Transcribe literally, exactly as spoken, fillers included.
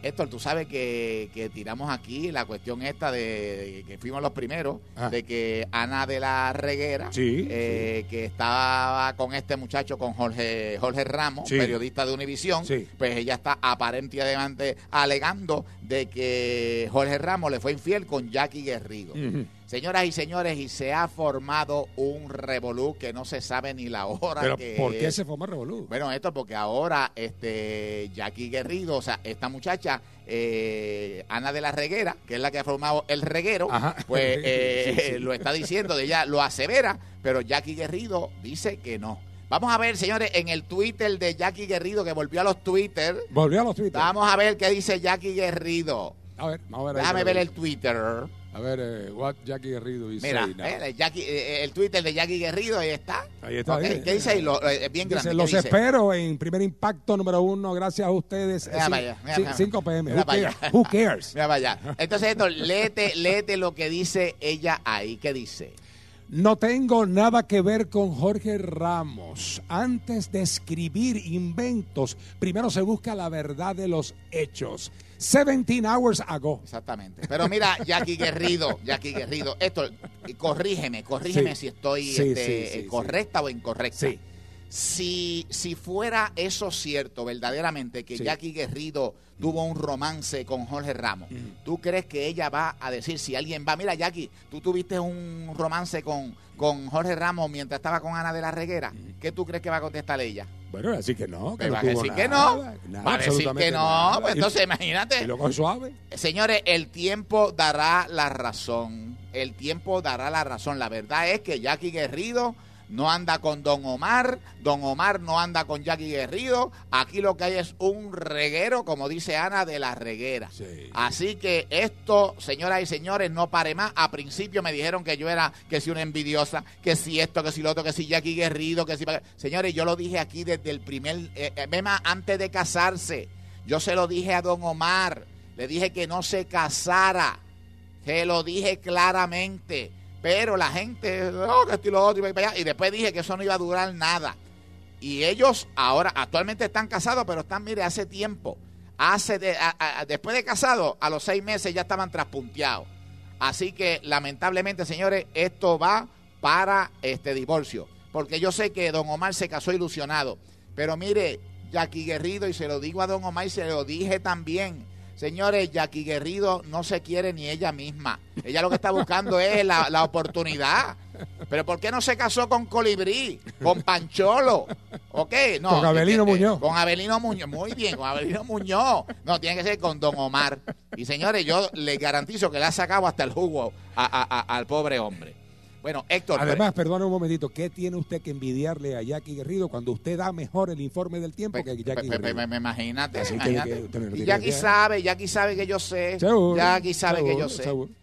Héctor, tú sabes que, que tiramos aquí la cuestión esta de, de que fuimos los primeros, ah. de que Ana de la Reguera, sí, eh, sí. que estaba con este muchacho, con Jorge Jorge Ramos, sí. periodista de Univisión, sí. pues ella está aparentemente alegando de que Jorge Ramos le fue infiel con Jackie Guerrido. Uh-huh. Señoras y señores, y se ha formado un revolú que no se sabe ni la hora. ¿Pero que por qué es. se forma el revolú? Bueno, esto porque ahora este Jackie Guerrido, o sea, esta muchacha, eh, Ana de la Reguera, que es la que ha formado el reguero, Ajá. pues eh, sí, sí. lo está diciendo, de ella lo asevera, pero Jackie Guerrido dice que no. Vamos a ver, señores, en el Twitter de Jackie Guerrido, que volvió a los Twitter. Volvió a los Twitter. Vamos a ver qué dice Jackie Guerrido. A ver, vamos a ver. Déjame ver el Twitter. A ver, eh, what Jackie Guerrido dice. Mira, eh, Jackie, eh, el Twitter de Jackie Guerrido, ahí está. Ahí está. Okay. Ahí, ¿Qué dice ahí? Lo, eh, bien dice, grande. los dice? espero en Primer Impacto número uno, gracias a ustedes. Mira para allá, mira, mira, cinco p m. Mira Who, cares? Who cares? Mira para allá. Entonces, esto, léete, léete lo que dice ella ahí. ¿Qué dice? No tengo nada que ver con Jorge Ramos. Antes de escribir inventos, primero se busca la verdad de los hechos. seventeen hours ago. Exactamente. Pero mira, Jackie Guerrido, Jackie Guerrido, esto, corrígeme, corrígeme sí. si estoy sí, este, sí, sí, correcta sí. o incorrecta. Sí. Si, si fuera eso cierto, verdaderamente, que sí. Jackie Guerrido tuvo un romance con Jorge Ramos, uh-huh. ¿tú crees que ella va a decir, si alguien va, mira Jackie, tú tuviste un romance con, con Jorge Ramos mientras estaba con Ana de la Reguera? Uh-huh. ¿Qué tú crees que va a contestar ella? Bueno, así que no. Que no va a decir que no. Nada, va a decir que no. Nada. Pues entonces, imagínate. Y luego suave. Señores, el tiempo dará la razón. El tiempo dará la razón. La verdad es que Jackie Guerrido no anda con Don Omar, Don Omar no anda con Jackie Guerrido. Aquí lo que hay es un reguero, como dice Ana, de la Reguera. Sí. Así que esto, señoras y señores, no pare más. A principio me dijeron que yo era, que si una envidiosa, que si esto, que si lo otro, que si Jackie Guerrido, que si... Señores, yo lo dije aquí desde el primer... Eh, eh, antes de casarse, yo se lo dije a Don Omar. Le dije que no se casara. Se lo dije claramente. Pero la gente, no, que esto y lo otro, y, para allá, y después dije que eso no iba a durar nada. Y ellos ahora, actualmente están casados, pero están, mire, hace tiempo. hace de, a, a, Después de casados, a los seis meses ya estaban traspunteados. Así que, lamentablemente, señores, esto va para este divorcio. Porque yo sé que Don Omar se casó ilusionado. Pero mire, Jackie Guerrido, y se lo digo a Don Omar y se lo dije también, señores, Jackie Guerrido no se quiere ni ella misma. Ella lo que está buscando es la, la oportunidad. Pero ¿por qué no se casó con Colibrí? Con Pancholo. ¿Ok? No, con Abelino eh, Muñoz. Con Abelino Muñoz. Muy bien, con Abelino Muñoz. No, tiene que ser con Don Omar. Y señores, yo les garantizo que le ha sacado hasta el jugo a, a, a, al pobre hombre. Bueno, Héctor. Además, pero, perdone un momentito, ¿qué tiene usted que envidiarle a Jackie Guerrido cuando usted da mejor el informe del tiempo pe, que Jackie pe, Guerrido? Me, me, imagínate, Así imagínate. Que, que, y Jackie sabe, Jackie sabe que yo sé. Seguro, Jackie sabe seguro, que yo sé. Seguro.